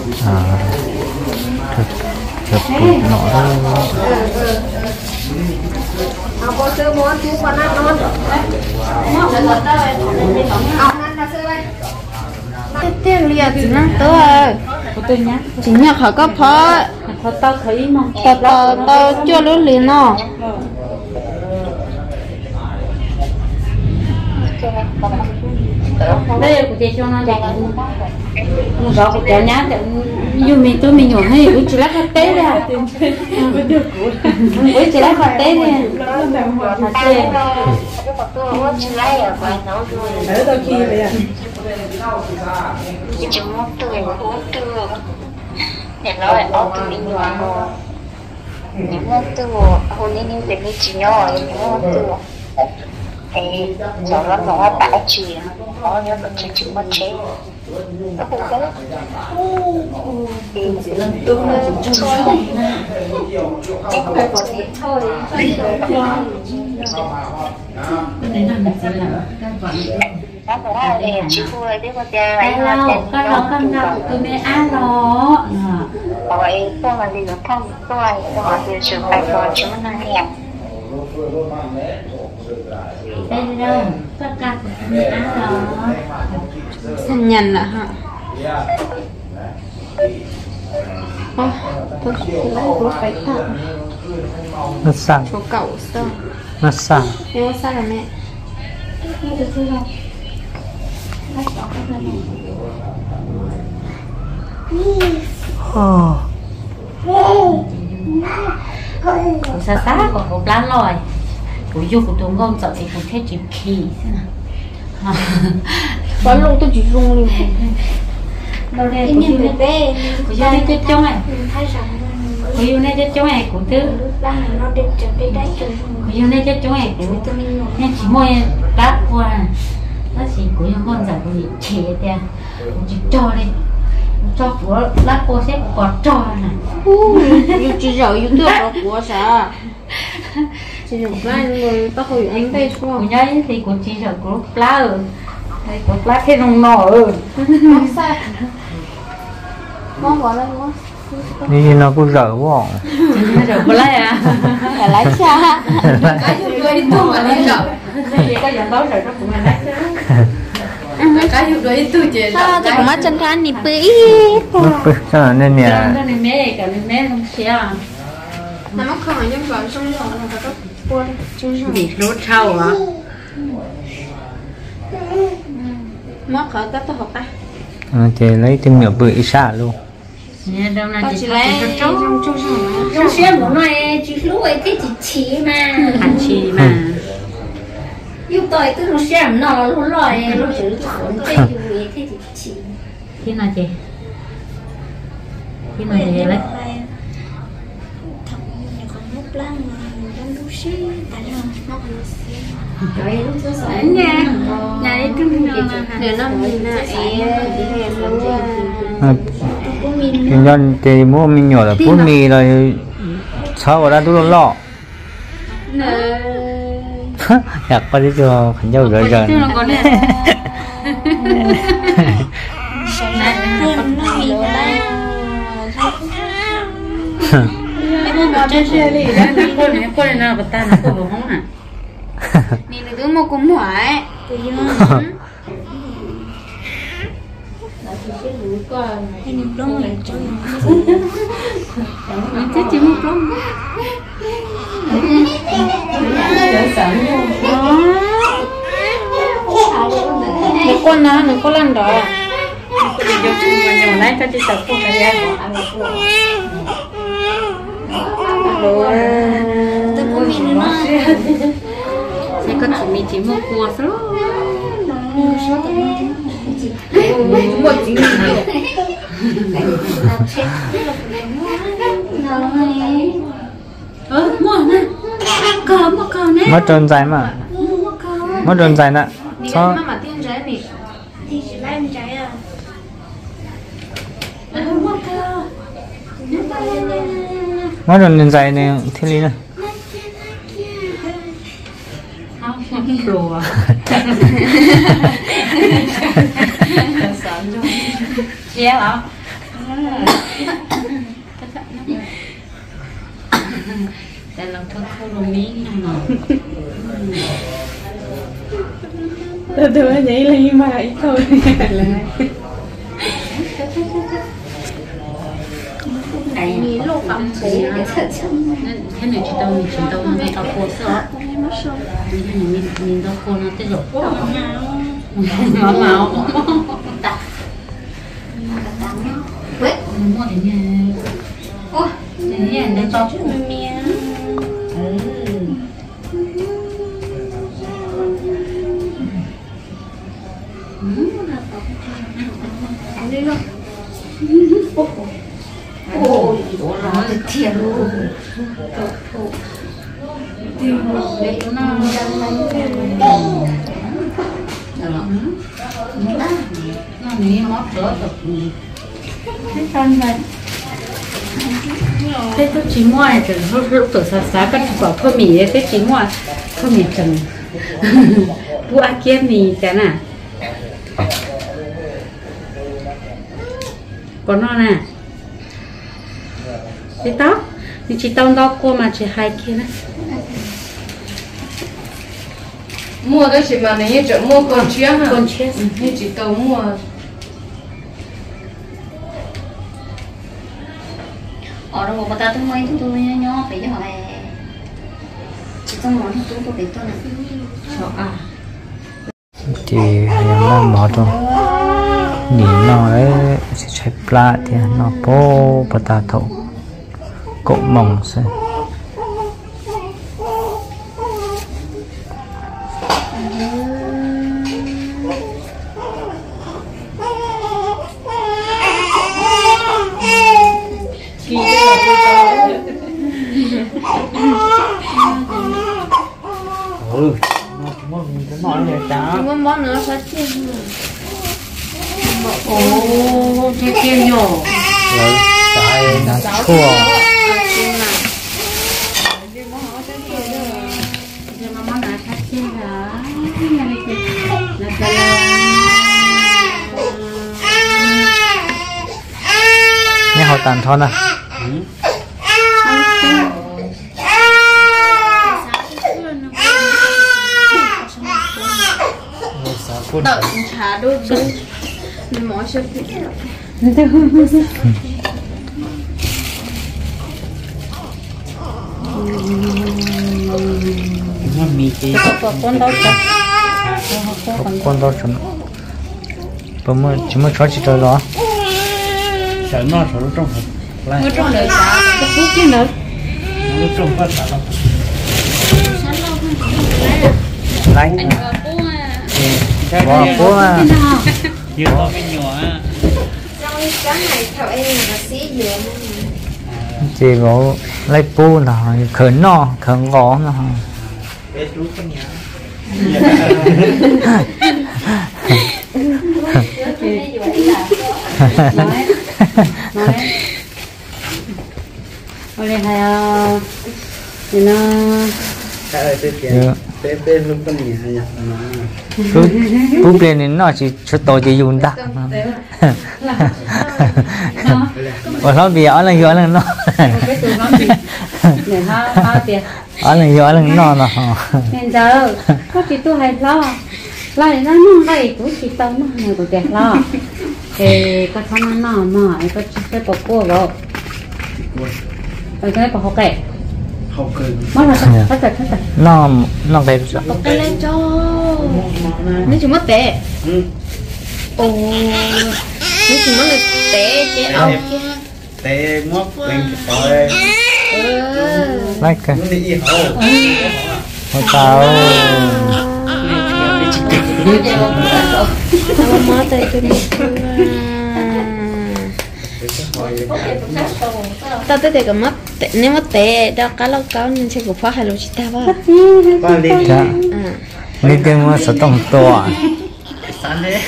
thật nọ đó có sơ món chú còn ăn non tiền lìa chỉ năng tới chỉ nhắc họ có phở tao thấy mong tao chưa lúc liền nó đây của chị cho nó chạy nó bảo của cháu nhá dù mình nhổ hay cũng chỉ lát té ra với chỉ lát té nè ở đâu chi vậy ạ chúng nó tươi để nói ở tụi mình nhỏ những nó tươi hôm nay những việc chỉ nhỏ những nó tươi thì giờ nó bãi chì nó nhớ được chừng mất chế nó cũng có tương lên thôi nó cũng là chỉ vui đấy con trai con nào của tôi mẹ ăn đó rồi con là gì nó không tôi là điều trường bài rồi chúng nó hẹp đây đâu tất cả của tôi mẹ ăn đó xanh nhằn là hả tôi lấy của phải tặng nó sang chỗ cậu sao nó sang em sao là mẹ xa xa của hộp lan rồi của du của tôi ngon sợ thì không thể chịu khí bắn luôn tôi chỉ rung luôn đâu đây của du này của du này chết trống này của du này chết trống này của thứ của du này chết trống này của nha chỉ môi đáp qua nó chỉ của du ngon giả của gì chế tiền chỉ cho đi cho của lát cô xếp còn cho này chỉ rồi yêu thương đó của sao chỉ dùng cái người ta hồi anh đây của nhái thì của chị sợ của lá ở đây của lá cái nồng nọ món sao món gọi là món đi nó cũng dở quá rồi của lá à là lái xa cái dụng đuôi tu mà đi rộng cái giống đó rồi nó cũng là lá cái dụng đuôi tu chỉ sao thì má chân than nị bự sao là nên cái này mẹ cả mẹ không xia nó mắc không nhưng vào trong rồi nó có buồn chung bị rốt sâu à mắc khởi các tôi học ta chị lấy thêm nửa bự ít xả luôn nè đâu là chỉ lấy trong trong xe của nó chỉ lúc ấy cái chỉ mà hạt chỉ mà yêu tôi cứ lúc xem nó lúc rồi lúc chữ khốn cái gì cái chỉ khi nào chị lấy rồi lúc đó sợ nhà đi trung để nó mình là thì nhân thì mua mình nhỏ là phút mì rồi sau đó tôi lọอยากไปที่ตัวขันเจ้าเดินเดินคนnào bắt ta nó cũng không hả nhìn được một cũng hỏi anh đông lại chơi chết chỉ một con một con nó nó có lần đó vô chung mà nhỏ này ta chỉ tập không phải ra tôi cũng nhìn nó sẽ có chỉ một cua số một chính mua nè một cờ nè mất trơn dài mà mất trơn dài nè sao mà tiên trái bị thì chỉ lấy em trái à một cờ mất trơn dài này thiên lý này không rùa chéo hả แต่เราทดเข้าตรงนี้หน่อย từ từ vậy là nhưng mà ít thôi là này nhìn lúc bấm thì thế này chị tao này tao khô sợ nhìn tao khô nó tới rồi màu đặt quét mua thì nha ôi thì nha để cho chút mía đi luôn ôi nó thiệt luôn để nó nó ní mót rớt được cái con này thế tôi chỉ mua này từ lúc từ sáng các chị bảo thôi mì thế chỉ mua thôi mì chừng bữa ăn kia mì cái nào còn nó nè chị tóc thì chị tông đau cô mà chị hai kia nè mua đó chỉ mà này chỗ mua con chia hả con chia như chỉ tàu mua ở đâu mà ta tôi mới tôi nhỏ phải cho họ chỉ trong món tôi phải tôi này sợ à thì em đang bỏ trong nỉ nó đấy sẽ chạy pla thì nó po bata thổ cậu mỏng sẽ món món nữa sao chứ ồ thế kia nhỏ lấy trái nó chua nhưng mà món nào khác kia hả nghe họ tàn thon à đợi trà đôi mình mỏi sốt nó mì cái con đâu con đó chúng bấm mà chỉ mới cho chị tới đó sợ nó sợ nó trong hộp lại mới trong đời trà cái thuốc kia nữa nó trong phát cả lại bỏ bố à chưa có cái nhỏ trong cái này theo em là xí dừa chị có lấy bố là khởi nó khởi gõ nó bé chú có nhà nói lên hay thì nó cái bé tiền bé lúc có nhà nhà bố bên này nó chỉ cho tôi chỉ dùng đắt và nó bị ở lên nó cái tụi nó bị để nó tiền ở lên nó nên giờ có chị tôi hay lo để nó đây của chị tao nó này của tiền lo thì có thằng nó mà có cái bọc cua rồi cái bọc hộp kẹt học cười mất rồi hết rồi nó cái cái lên cho nếu chúng mất tệ ồ nếu chúng mất tệ chế ông kia té móc lên cái lấy cái nó đi hậu hồi tao tao mất tệ cho mình tao tới đây còn mất tệ nếu mất tệ đó cá lâu cáo nên sẽ cũng phát hay là chỉ ta ba qua đi dạ đi tìm mua số tổng to sáng đấy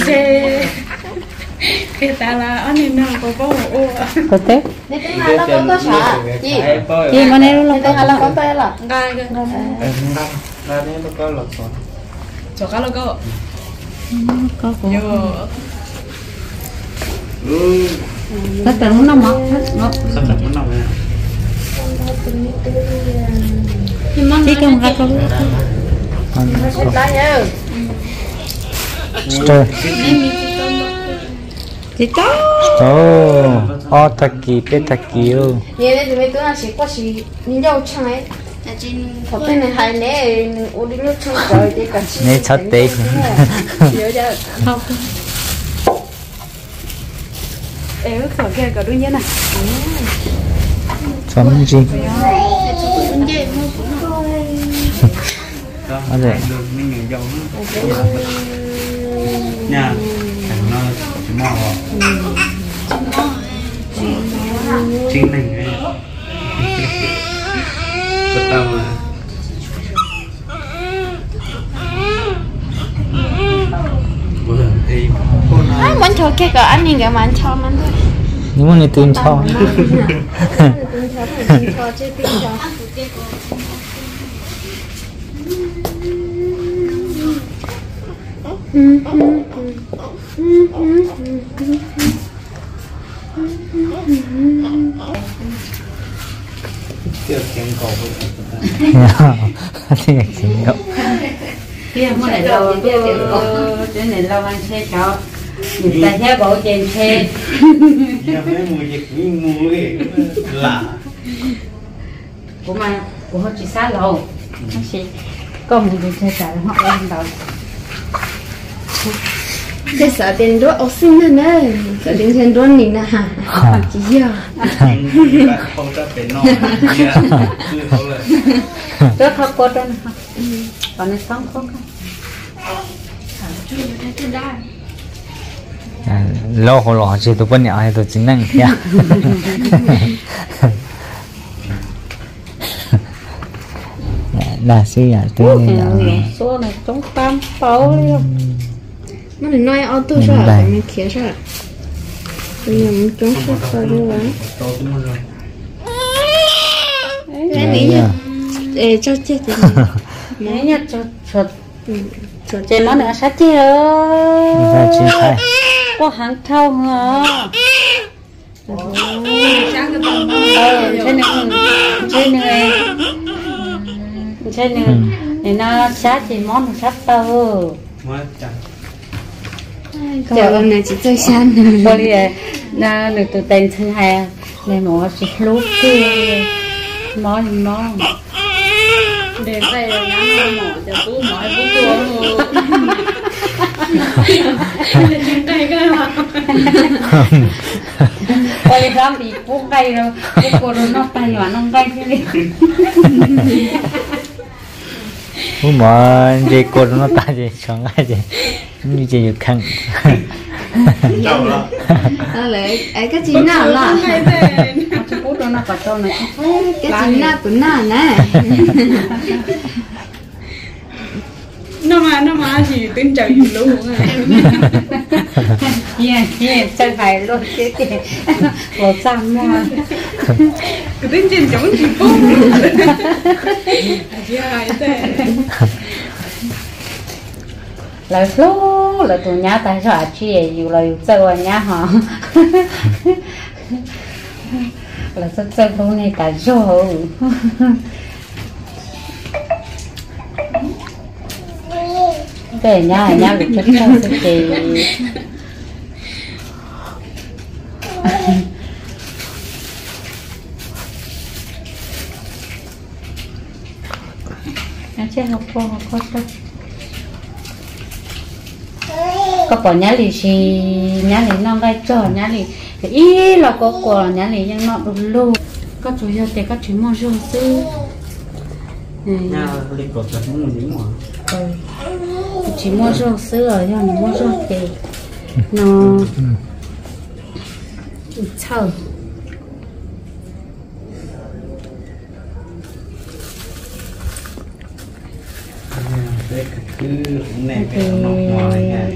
cái ta là anh nên nào có ô có thế nếu cái nào nó có sợ gì mà này luôn cái nào có tệ là gai ra đấy nó có lọt sọt cho cá lâu có vô tất cả nó mọc nó sắp đặt nó nằm chỉ cần ra câu chơi thì có otaki petaki như thế thì mấy đứa nó sẽ có gì nhìn nhau chẳng ấy thật cái này hay nè uống đi nước chung rồi thì cả chị nè chót tê nhớ chưa không em ước khỏi kia cả đôi nhé nè chấm gì đó ở đây được mình nhảy dầu nó nha thằng nó chỉ mò chính mình ấy có tao mà bữa giờ thì cô nói muốn cho cái cả anh nhìn cái mà anh cho mà thôi nhưng mà người tin cho cho chứ tin cho chưa kén cầu thì là chính đâu kia muốn này lâu cái này lâu anh xe cháu người ta theo bộ trên xe giờ mấy mùi dịch những mùi lạ của mà của họ chỉ xa lâu nó sẽ có một cái xe chạy họ lên đầu cái sợ tiền đốt ốc xin nữa nè sợ tiền tiền đốt mình nè hả chỉ giờ không có phải ngon rất khó có trên còn nó sống không lo hồ lo chỉ tụi bên nhà hay tụi chính năng kia là gì à tôi số này chống tam tấu luôn nó là nói ô tô rồi mình kia rồi bây giờ mình chống sốt rồi cái này nhá ê cho chết thì nhớ nhá cho trên nó nữa sát chi rồi ra chi thay có hàng thau hả trên này nó sát thì món nó sát tao giờ ông này chỉ chơi san bởi vì nó được tụi tên thứ hai này nó chỉ lúc kia món để đây là nhá mỏ cho tú mỏi bút tua trên đây cái mà bởi vì bị bút cây rồi bút cô nó tay nhỏ nó cây cái đi mà gì cô nó ta gì chọn ai gì như gì được khăn lại cái gì nào là cái bút đó nó có trâu này cái gì nào cũng nào nè nó mà gì tính trời gì luôn yeah chơi phải luôn cái một trăm mà cái tính trên chống gì bút dài thế là số là tụi nhá tại sao chị dù là chơi nhá hả là rất chơi luôn này tại rồi cái nhá bị chết sao chị chị học có sao có bỏ nhá lì xì nhá lì non gai trò nhá lì ý là có quả nhá lì nhưng nó đủ lù có chủ yếu thì có chú mua rau sư nha lịch của thật muốn gì mà chỉ mua rau sư ở nhưng mua rau thì nó chờ cứ nè cái nó ngoài nha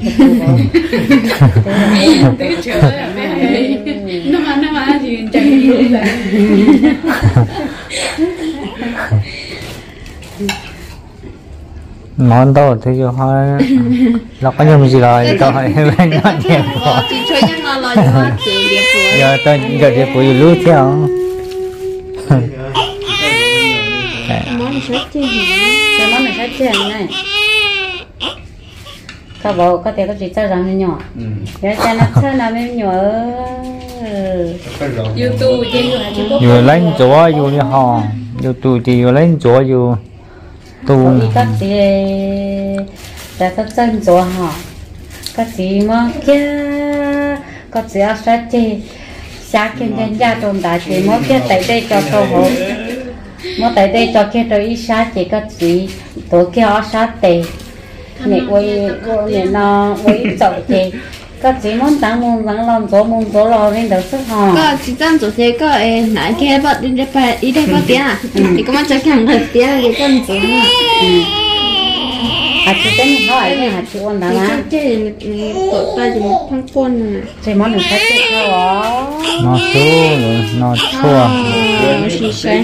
nó mà gì chẳng gì là món to thì cho hơi nó có nhầm gì rồi tôi hỏi bên nó đẹp quá chỉ chơi nhắc nó lo cho chị đẹp quá giờ tôi giờ đẹp quá lú theo món này sốt chứ cái món này sốt chứ này các bộ có thể có chỉ cho rằng nhỏ để cho nó chơi nào bên nhỏ YouTube trên vừa lấy chỗ vừa đi hò YouTube thì vừa lấy chỗ vừa tu các chị đã tập chân chỗ họ các chị mà kia các chị ở sát chị sát kiến nhân gia tồn tại chị mà kia tại đây cho thâu hộ mà tại đây cho kia rồi sát chị các chị tổ kia ở sát tề này quay nó quay chậu chị các chị muốn tăng làm chỗ lo lên đầu sức hò có chỉ tăng chỗ thế có nãy kia bắt đi đây bắt tiền thì có mà chắc hàng thật tiền cái con chỗ chị tên mình hỏi này chị quan đáng á chứ tội ta chỉ một thằng con này chị món được khách chị đâu nó chua chỉ sai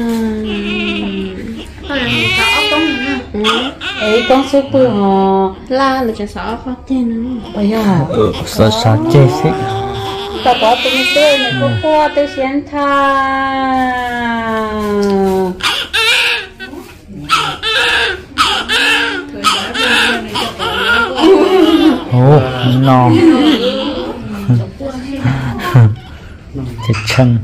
ấy con số bự họ la là cho sợ khó tiền bây giờ sợ chết xí tao có tiếng tươi này cô qua tôi xem tha ô no thịt chân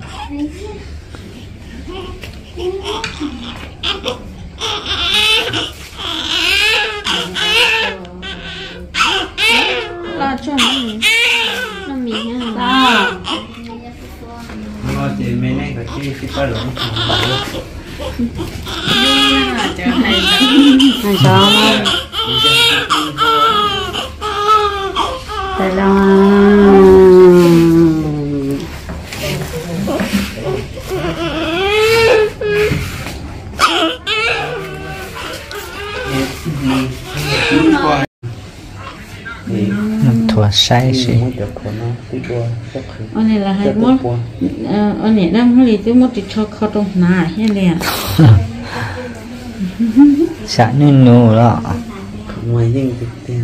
la cho nó mì ha nó chỉ mấy này có chi chỉ có lỏng này sao đây là thua sai xí anh này là hai món anh này đang nói gì tôi muốn chỉ cho kho trong nà hay liền xả nụ đó ngoài riêng thực tiền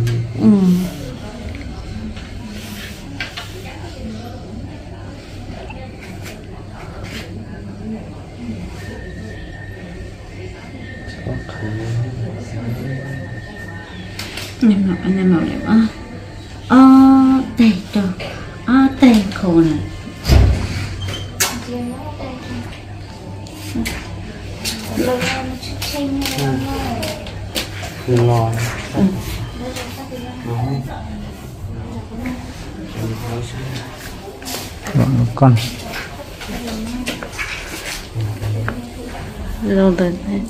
anh em bảo đẹp đây rồi đây khổ này ngon con rồi rồi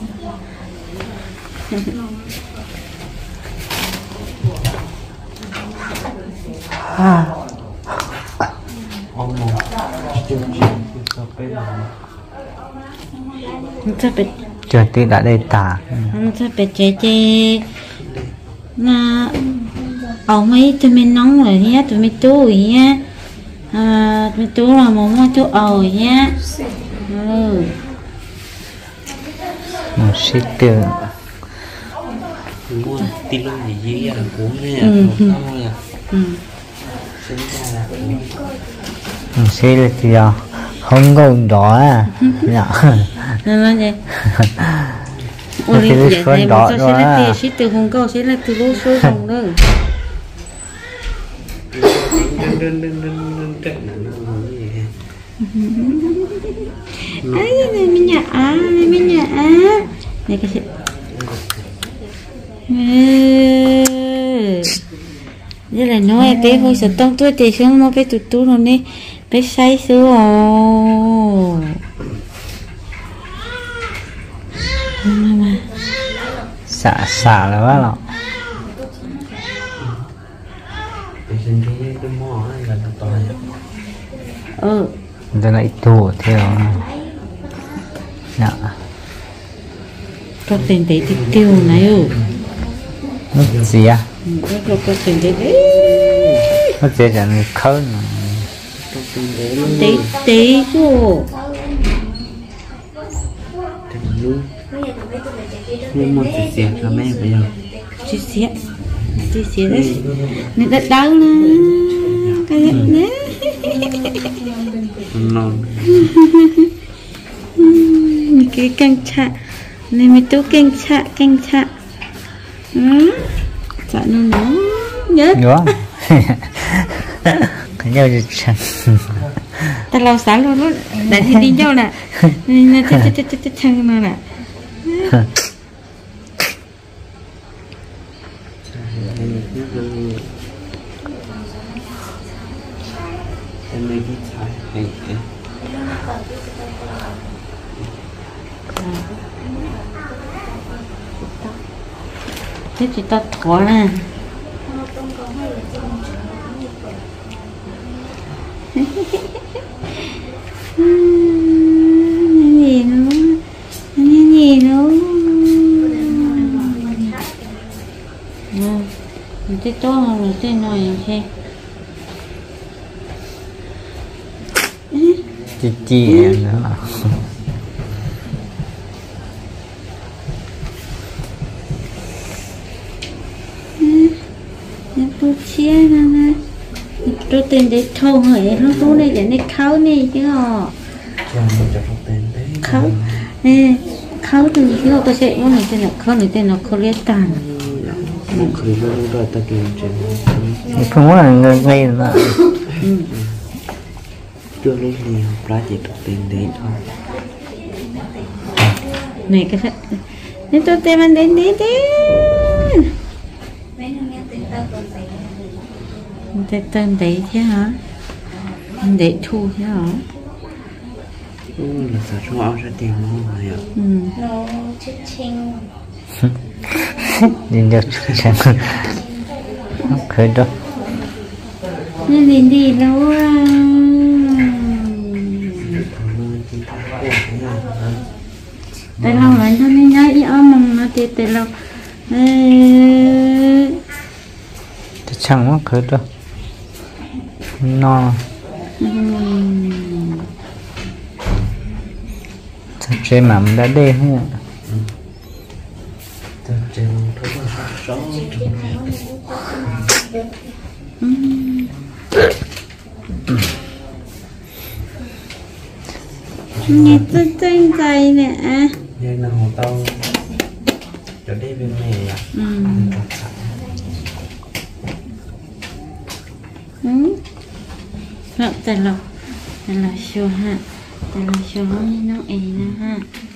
sẽ bị chờ tí đã đây tả sẽ bị chế là ông ấy tụi mình nóng rồi nhé tụi mình tú nhé tụi mình tú là một món tú nhé một xí tiêu mua tí lông gì dưới là cuốn này không là một xí là gì à không có đỏ à nhở nên là gì ôi thì vậy một số sẽ là tiền xí từ hồng câu sẽ là từ lô số hồng đó ấy mình nhà này cái gì đây là nói bé hồi sợ tông tôi thì không mua bé tụt tụt rồi nè bé say sữa xả là quá lọ giờ lại tủ theo nè có tiền để tiêu này nó gì à có tiền để nó chỉ là khơi tí cô nhưng mà chỉ tiền cho mẹ bây giờ chia sẻ đấy nên đã đau nè cái nhé non cái canh chạ nên mình tu canh chạ chạ nó nhớ cái nhau gì chẳng ta lau sáng luôn đó để đi nhau nè nên chết chăng nó nè em lấy cái trái thế thì ta thỏ nè gì nó mình tới to mình tới nói thế chị em nữa tôi chia nè tôi tên để thâu hỏi nó thâu này để khâu này chứ họ khâu nè khâu từ khi tôi sẽ muốn này tên là khâu liệt tàn khởi luôn rồi ta kêu chuyện không có là ngay nữa chưa lấy nhiều ra chỉ được tiền đấy thôi này cái nên tôi tên mình đến đi tên tên đấy thế hả để thu thế hả là sao chúng ăn ra tiền không phải ạ nó chết chinh nhìn được chẳng khởi đó nên đi đâu tại lâu lại cho nên nhảy mong nó tại lâu chẳng có khởi đó no thật chơi mắm đã đê hết trên thôi sáu nghe tên dày nè dây nào tao cho đi bên này à tại là show ha tại là show nó ấy nè ha